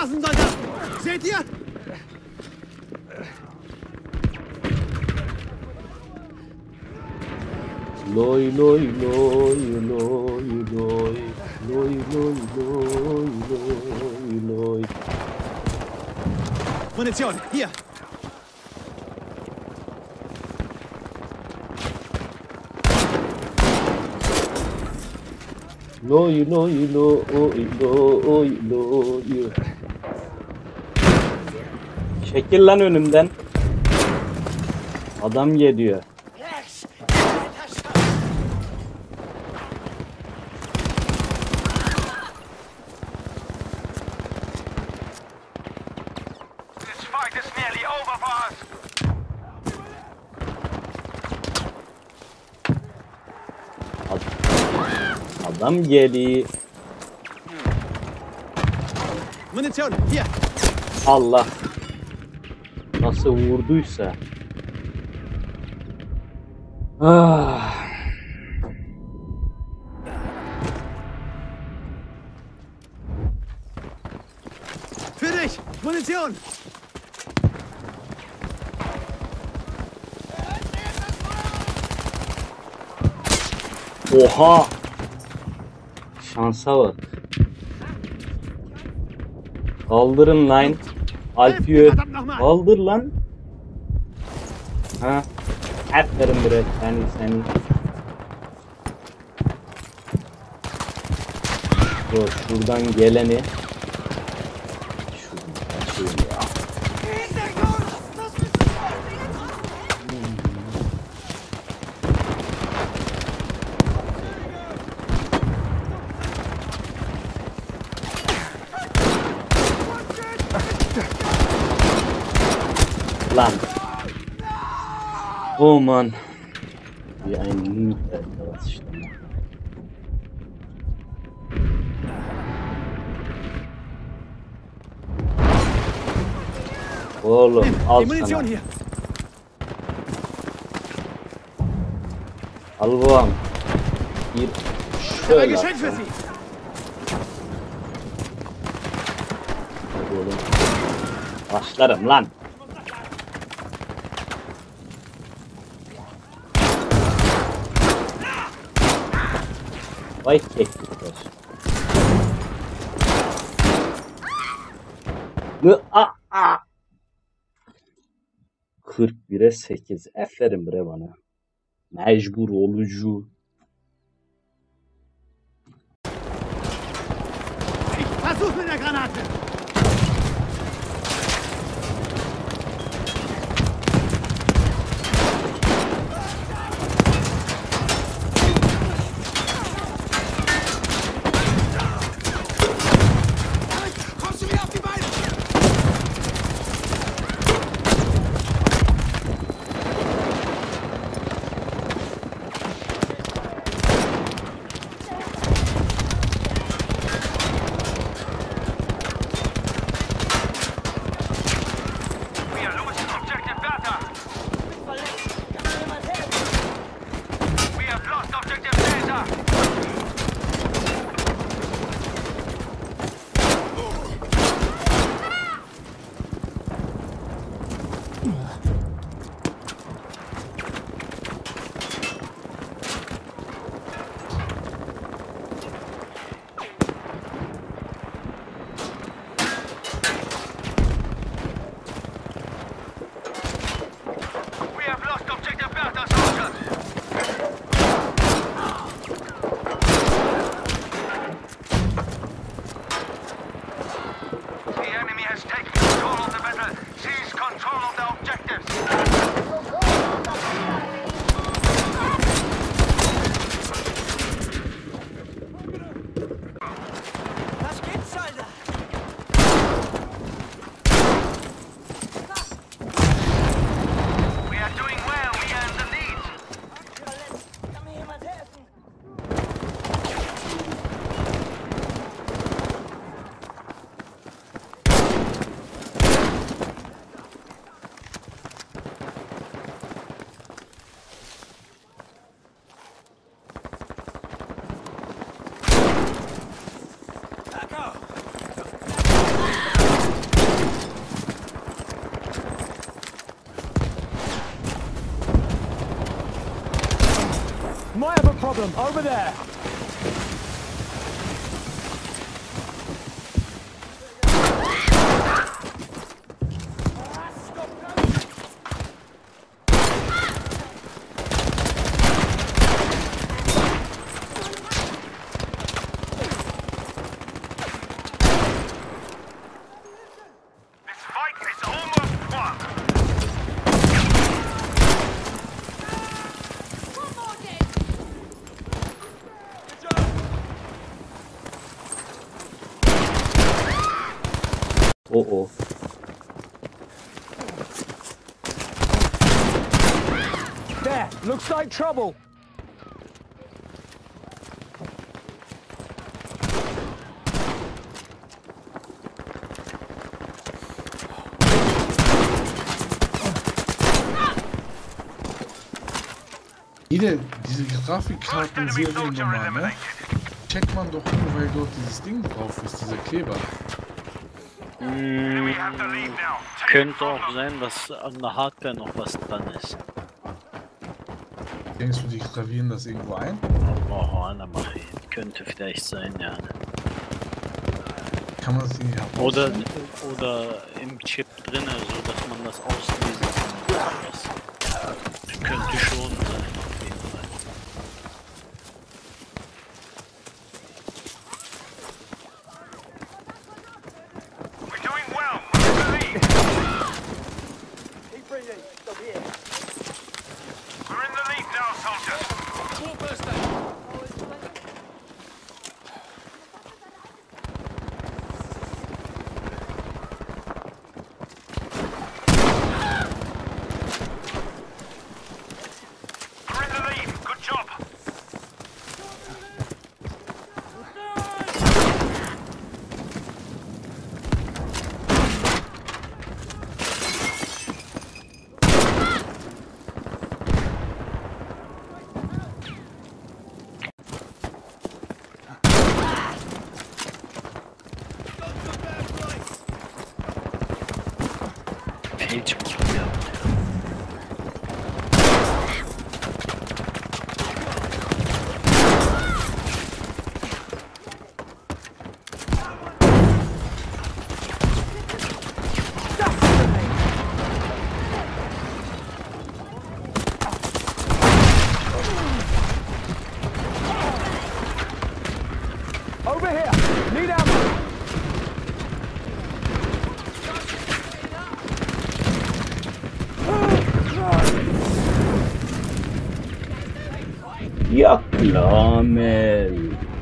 Straßensoldaten! Seht ihr? Loy loy loy loy loy loy loy loy loy loy. Munition, hier! Loy loy loy loy loy. Çekil lan önümden. Adam geliyor. Adam geliyor. Munition, hier! Allah. Nasıl vurduysa. Ah. Für dich! Munition! Oha. Şansa bak. Kaldırın lan. Alpiyö. Kaldır lan. Ha. Aferin bre. Seni. Dur şuradan geleni. Şuradan kaçayım ya. Lan. Oh man. Wie ein Noob, Alter, was ist denn? Oğlum al sana. Al babam. Bir şöyle atsana. Oğlum. Başlarım lan. Vay keklikler. 41'e 8. Aferin bre bana. Mecbur olucu. Versuch mit der Granate! might have a problem over there. Oh. There, looks like trouble. Diese Grafikkarten-Seriennummer, ne? Checkt man doch nur, weil dort dieses Ding drauf ist, dieser Kleber. Könnte auch sein, dass an der Hardware noch was dran ist. Denkst du, die gravieren das irgendwo ein? Oh, könnte vielleicht sein, ja. Kann man das irgendwie oder im Chip drin, so dass man das auslesen kann. Das könnte schon sein, auf jeden Fall. Over here! Need ammo! Ja klar, Mel.